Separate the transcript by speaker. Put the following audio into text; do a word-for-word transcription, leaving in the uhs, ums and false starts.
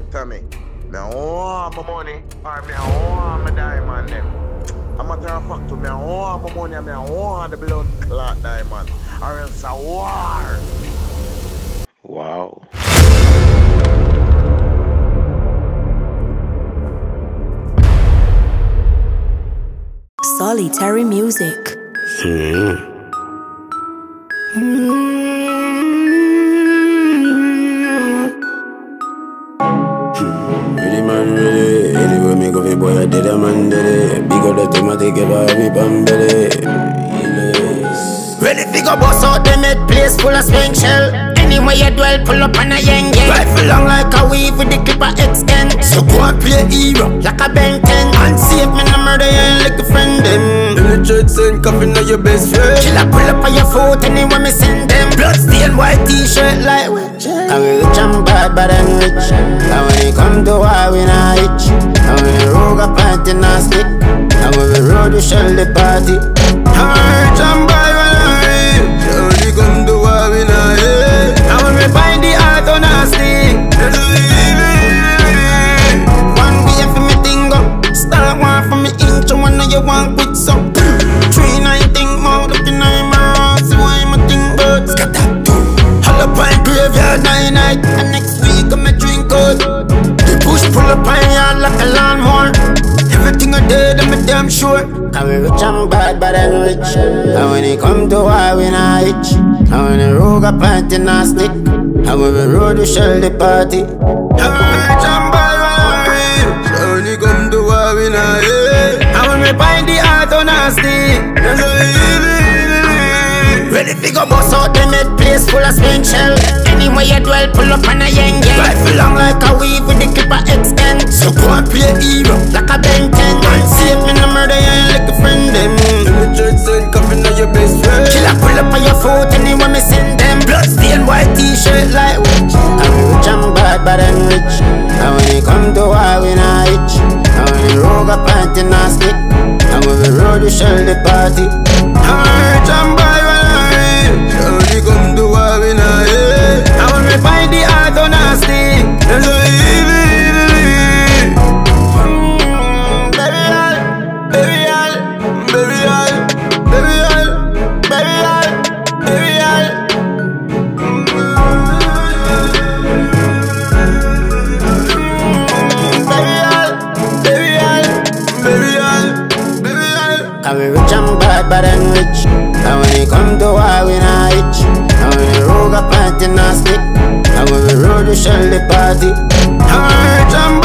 Speaker 1: Tommy, me want my money, or me want my diamond them. I'm a matter of fact, me want my money, me want the blood clot diamond, or else a war.
Speaker 2: Wow.
Speaker 3: Solitary music.
Speaker 2: Hmm. Ready man, ready. Anyway, me go fi boy, I did a man did it. Big up the tomato, give her me bambele.
Speaker 4: Ready fi go boss out them head place full of spring shell. Anyway you dwell, pull up on a yang gang. Rifle long like a weave with the clipper extend. So go and play hero like a Ben ten. And save me no murder you like a friend them.
Speaker 2: In the church send coffin on your best friend.
Speaker 4: Killer pull up on your foot anyway me send them. Blood stained white t-shirt like witch. And we rich and bad but I'm rich. And when it come to war we not hitch. And when the rogue a party not stick. And when we road we shell the party. And we rich and bad but I'm rich.
Speaker 2: And when it come to war we not hitch.
Speaker 4: And when we find the heart on our stick. One way for me thing go. Start one for me inch. And one of you want quit so. Three nine think more looking at my mouth. See why my thing but scatter. All up on graveyard nine night. And next week I'm a drink out. The push pull up on yard like a lawnmower. Everything I did I'm a damn sure. Cause we rich and bad but I'm rich. And when it come to war we not hitch. And when the rogue a party not stick. And when we road we shell the party. And we rich and bad but I'm rich.
Speaker 2: And when it come to war we not hitch.
Speaker 4: And when we find the heart on our stick. Ready fi go boss out them head place full of spring shell. Anyway you dwell, pull up on a yang gang. Rifle long like a weave with the clipper extend. So go and play hero like a Ben ten. And save me no murder you like a friend them.
Speaker 2: In the church send coffin on your best friend.
Speaker 4: Killer pull up on your foot anyway me send them. Blood stained white t-shirt like witch. And we rich and bad but I'm rich. And when it come to war we not hitch. And when the rogue a party not stick. And when we road we shell the party. And we rich and bad but I'm rich.
Speaker 2: And when it come to war we not hitch.
Speaker 4: And when we find the heart on our stick.
Speaker 2: And so
Speaker 4: Mm, baby all, baby all,
Speaker 2: baby all,
Speaker 4: baby all, baby all, baby all. Mm, baby all, baby all,
Speaker 2: baby all, baby all.
Speaker 4: Cause we rich and bad but I'm rich. And when it come to war we not hitch. And when the rogue a party not stick. And when we road we shell the party. And we rich and